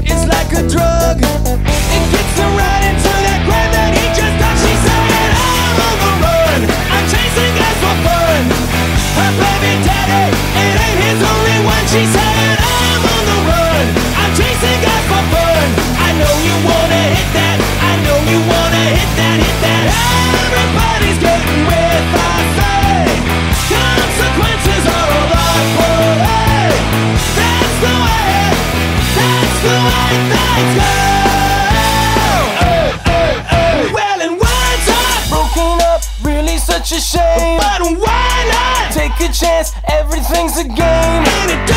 It's like a drug. It gets her right into that grave that he just done. She's saying, I'm on the run, I'm chasing guys for fun. Her baby daddy, it ain't his only one. She's saying, I'm on the run, I'm chasing guys for fun. I know you wanna hit that, I know you wanna hit that, hit that. Everybody's getting with I say. Consequences are a lot, but hey, that's the way things go. Well, and words are broken up, really such a shame. But why not? Take a chance, everything's a game. And it